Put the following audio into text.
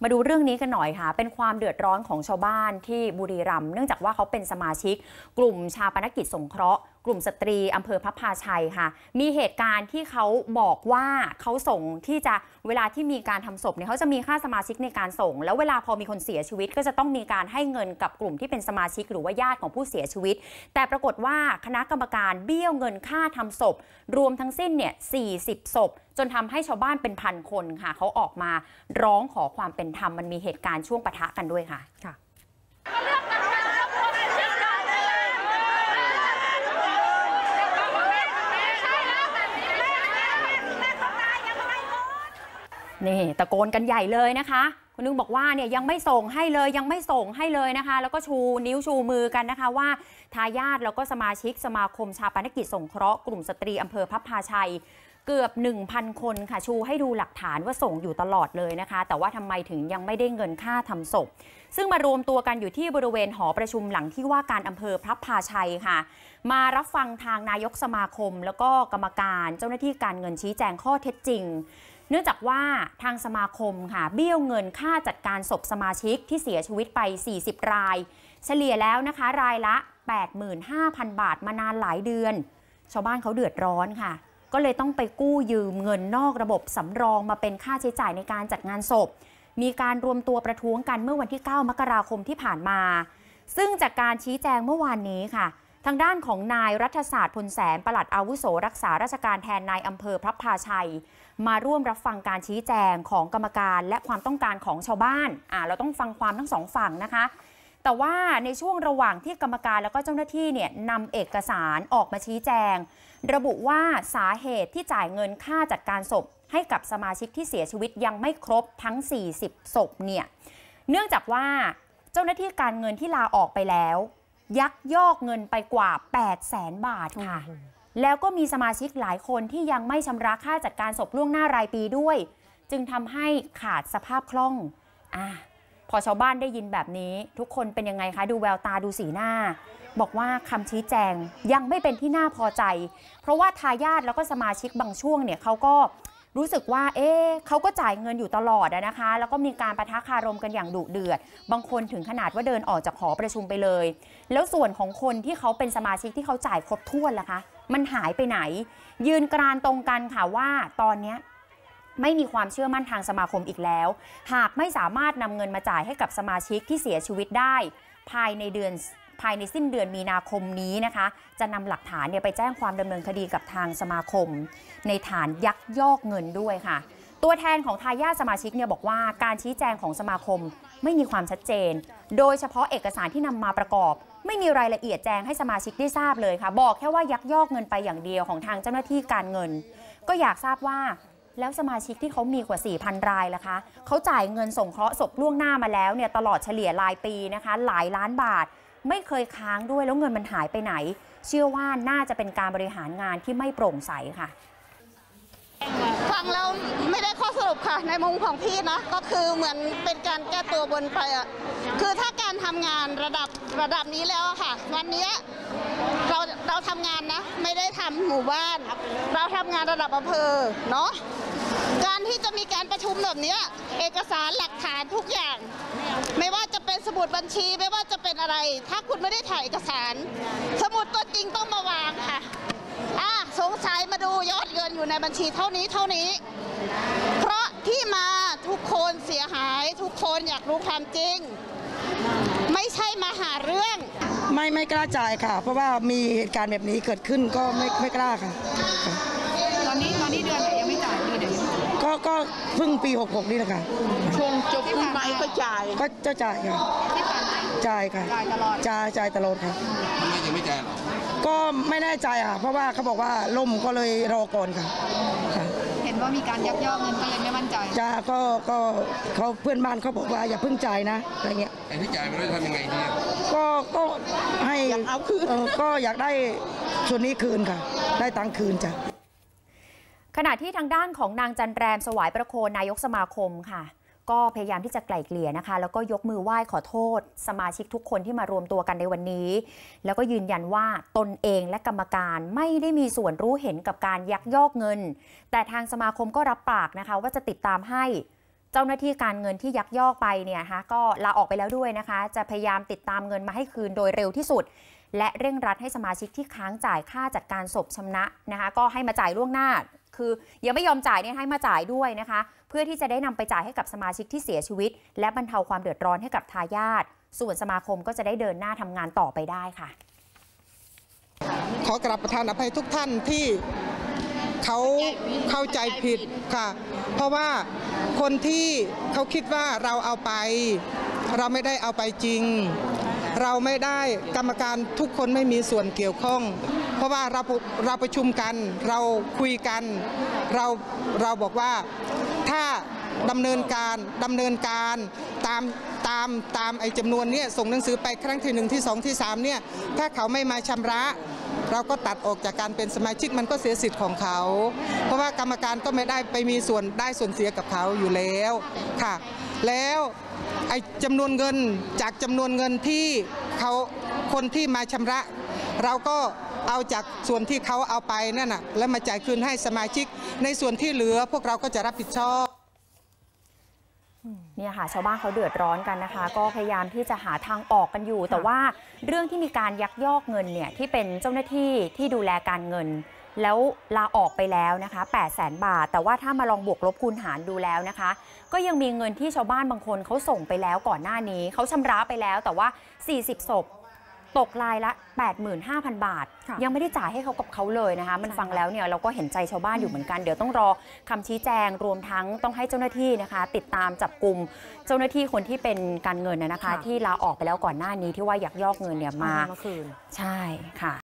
มาดูเรื่องนี้กันหน่อยค่ะเป็นความเดือดร้อนของชาวบ้านที่บุรีรัมย์เนื่องจากว่าเขาเป็นสมาชิกกลุ่มชาปนกิจสงเคราะห์กลุ่มสตรีอำเภอพระพาชัยค่ะมีเหตุการณ์ที่เขาบอกว่าเขาส่งที่จะเวลาที่มีการทำศพเนี่ยเขาจะมีค่าสมาชิกในการส่งแล้วเวลาพอมีคนเสียชีวิตก็จะต้องมีการให้เงินกับกลุ่มที่เป็นสมาชิกหรือว่าญาติของผู้เสียชีวิตแต่ปรากฏว่าคณะกรรมการเบี้ยวเงินค่าทำศพรวมทั้งสิ้นเนี่ย40 ศพจนทำให้ชาวบ้านเป็นพันคนค่ะเขาออกมาร้องขอความเป็นธรรมมันมีเหตุการณ์ช่วงปะทะกันด้วยค่ะนี่ตะโกนกันใหญ่เลยนะคะคนนึงบอกว่าเนี่ยยังไม่ส่งให้เลยยังไม่ส่งให้เลยนะคะแล้วก็ชูนิ้วชูมือกันนะคะว่าทายาทแล้วก็สมาชิกสมาคมชาปนกิจสงเคราะห์กลุ่มสตรีอำเภอพระพาชัยเกือบ 1,000 คนค่ะชูให้ดูหลักฐานว่าส่งอยู่ตลอดเลยนะคะแต่ว่าทำไมถึงยังไม่ได้เงินค่าทำศพซึ่งมารวมตัวกันอยู่ที่บริเวณหอประชุมหลังที่ว่าการอำเภอพระพาชัยค่ะมารับฟังทางนายกสมาคมแล้วก็กรรมการเจ้าหน้าที่การเงินชี้แจงข้อเท็จจริงเนื่องจากว่าทางสมาคมค่ะเบี้ยวเงินค่าจัดการศพสมาชิกที่เสียชีวิตไป40 รายเฉลี่ยแล้วนะคะรายละ 85,000 บาทมานานหลายเดือนชาวบ้านเขาเดือดร้อนค่ะก็เลยต้องไปกู้ยืมเงินนอกระบบสำรองมาเป็นค่าใช้จ่ายในการจัดงานศพมีการรวมตัวประท้วงกันเมื่อวันที่9 มกราคมที่ผ่านมาซึ่งจากการชี้แจงเมื่อวานนี้ค่ะทางด้านของนายรัฐศาสตร์พลแสนปลัดอาวุโสรักษาราชการแทนนายอำเภอพระพาชัยมาร่วมรับฟังการชี้แจงของกรรมการและความต้องการของชาวบ้านเราต้องฟังความทั้งสองฝั่งนะคะแต่ว่าในช่วงระหว่างที่กรรมการแล้วก็เจ้าหน้าที่เนี่ยนำเอกสารออกมาชี้แจงระบุว่าสาเหตุที่จ่ายเงินค่าจัดการศพให้กับสมาชิกที่เสียชีวิตยังไม่ครบทั้ง40 ศพเนี่ยเนื่องจากว่าเจ้าหน้าที่การเงินที่ลาออกไปแล้วยักยอกเงินไปกว่า 800,000 บาทค่ะแล้วก็มีสมาชิกหลายคนที่ยังไม่ชำระค่าจัดการศพล่วงหน้ารายปีด้วยจึงทำให้ขาดสภาพคล่องพอชาวบ้านได้ยินแบบนี้ทุกคนเป็นยังไงคะดูแววตาดูสีหน้าบอกว่าคำชี้แจงยังไม่เป็นที่น่าพอใจเพราะว่าทายาทแล้วก็สมาชิกบางช่วงเนี่ยเขาก็รู้สึกว่าเขาก็จ่ายเงินอยู่ตลอดนะคะแล้วก็มีการปะทะคารมกันอย่างดุเดือดบางคนถึงขนาดว่าเดินออกจากหอประชุมไปเลยแล้วส่วนของคนที่เขาเป็นสมาชิกที่เขาจ่ายครบถ้วนล่ะคะมันหายไปไหนยืนกรานตรงกันค่ะว่าตอนนี้ไม่มีความเชื่อมั่นทางสมาคมอีกแล้วหากไม่สามารถนำเงินมาจ่ายให้กับสมาชิกที่เสียชีวิตได้ภายในสิ้นเดือนมีนาคมนี้นะคะจะนำหลักฐานไปแจ้งความดำเนินคดีกับทางสมาคมในฐานยักยอกเงินด้วยค่ะตัวแทนของทายาทสมาชิกบอกว่าการชี้แจงของสมาคมไม่มีความชัดเจนโดยเฉพาะเอกสารที่นำมาประกอบไม่มีรายละเอียดแจ้งให้สมาชิกได้ทราบเลยค่ะบอกแค่ว่ายักยอกเงินไปอย่างเดียวของทางเจ้าหน้าที่การเงินก็อยากทราบว่าแล้วสมาชิกที่เขามีกว่า 4,000 รายล่ะคะเขาจ่ายเงินสงเคราะห์ศพล่วงหน้ามาแล้วเนี่ยตลอดเฉลี่ยรายปีนะคะหลายล้านบาทไม่เคยค้างด้วยแล้วเงินมันหายไปไหนเชื่อว่าน่าจะเป็นการบริหารงานที่ไม่โปร่งใสค่ะฟังแล้วไม่ได้ข้อสรุปค่ะในมุมของพี่นะก็คือเหมือนเป็นการแก้ตัวบนไปคือถ้าการทำงานระดับนี้แล้วค่ะวันนี้เราทำงานนะไม่ได้ทำหมู่บ้านเราทำงานระดับอำเภอเนาะการที่จะมีการประชุมแบบนี้เอกสารหลักฐานทุกอย่างไม่ว่าจะเป็นสมุดบัญชีไม่ว่าจะเป็นอะไรถ้าคุณไม่ได้ถ่ายเอกสารสมุดตัวจริงต้องมาวางค่ะสงสัยมาดูยอดเงินอยู่ในบัญชีเท่านี้เพราะที่มาทุกคนเสียหายทุกคนอยากรู้ความจริงไม่ใช่มาหาเรื่องไม่กล้าจ่ายค่ะเพราะว่ามีเหตุการณ์แบบนี้เกิดขึ้นก็ไม่กล้าค่ะตอนนี้เดือนไหนยังไม่จ่ายเดือนไหนก็เพิ่งปี66นี่แหละค่ะช่วงจบปีใหม่ก็จ่ายก็จะจ่ายค่ะจ่ายค่ะจ่ายตลอดค่ะทำไมยังไม่จ่ายหรอก็ไม่แน่ใจค่ะเพราะว่าเขาบอกว่าล่มก็เลยรอก่อนค่ะเห็นว่ามีการยักยอกเงินก็เลยไม่มั่นใจจ้าก็เขาเพื่อนบ้านเขาบอกว่าอย่าเพิ่งจ่ายนะอะไรเงี้ยไอ้ที่จ่ายไปแล้วทำยังไงเนี่ยก็ให้เอาคืนก็อยากได้ส่วนนี้คืนค่ะได้ตังค์คืนจ้ะขณะที่ทางด้านของนางจันแรมสวายประโคนนายกสมาคมค่ะก็พยายามที่จะไกล่เกลี่ยนะคะแล้วก็ยกมือไหว้ขอโทษสมาชิกทุกคนที่มารวมตัวกันในวันนี้แล้วก็ยืนยันว่าตนเองและกรรมการไม่ได้มีส่วนรู้เห็นกับการยักยอกเงินแต่ทางสมาคมก็รับปากนะคะว่าจะติดตามให้เจ้าหน้าที่การเงินที่ยักยอกไปเนี่ยนะคะก็ลาออกไปแล้วด้วยนะคะจะพยายามติดตามเงินมาให้คืนโดยเร็วที่สุดและเร่งรัดให้สมาชิกที่ค้างจ่ายค่าจัดการศพชำระนะคะก็ให้มาจ่ายล่วงหน้าคือยังไม่ยอมจ่ายเนี่ยให้มาจ่ายด้วยนะคะเพื่อที่จะได้นำไปจ่ายให้กับสมาชิกที่เสียชีวิตและบรรเทาความเดือดร้อนให้กับทายาทส่วนสมาคมก็จะได้เดินหน้าทำงานต่อไปได้ค่ะขอกราบประทานอภัยทุกท่านที่เขาเข้าใจผิดค่ะเพราะว่าคนที่เขาคิดว่าเราเอาไปเราไม่ได้เอาไปจริงเราไม่ได้กรรมการทุกคนไม่มีส่วนเกี่ยวข้องเพราะว่าเราประชุมกันเราคุยกันเราบอกว่าถ้าดำเนินการตามไอ้จำนวนนี้ส่งหนังสือไปครั้งที่1ที่2ที่3เนี่ยถ้าเขาไม่มาชำระเราก็ตัดออกจากการเป็นสมาชิกมันก็เสียสิทธิ์ของเขาเพราะว่ากรรมการก็ไม่ได้ไปมีส่วนได้ส่วนเสียกับเขาอยู่แล้วค่ะแล้วไอ้จำนวนเงินจากจำนวนเงินที่คนที่มาชำระเราก็เอาจากส่วนที่เขาเอาไปนั่นน่ะแล้วมาจ่ายคืนให้สมาชิกในส่วนที่เหลือพวกเราก็จะรับผิดชอบเนี่ยค่ะชาวบ้านเขาเดือดร้อนกันนะคะก็พยายามที่จะหาทางออกกันอยู่แต่ว่าเรื่องที่มีการยักยอกเงินเนี่ยที่เป็นเจ้าหน้าที่ที่ดูแลการเงินแล้วลาออกไปแล้วนะคะ 800,000 บาทแต่ว่าถ้ามาลองบวกลบคูณหารดูแล้วนะคะก็ยังมีเงินที่ชาวบ้านบางคนเขาส่งไปแล้วก่อนหน้านี้เขาชำระไปแล้วแต่ว่า40ศพตกรายละ 85,000 บาทยังไม่ได้จ่ายให้เขากับเขาเลยนะคะมันฟังแล้วเนี่ยเราก็เห็นใจชาวบ้านอยู่เหมือนกันเดี๋ยวต้องรอคำชี้แจงรวมทั้งต้องให้เจ้าหน้าที่นะคะติดตามจับกุมเจ้าหน้าที่คนที่เป็นการเงินนะคะที่ลาออกไปแล้วก่อนหน้านี้ที่ว่ายักยอกเงินเนี่ยมาคืนใช่ค่ะ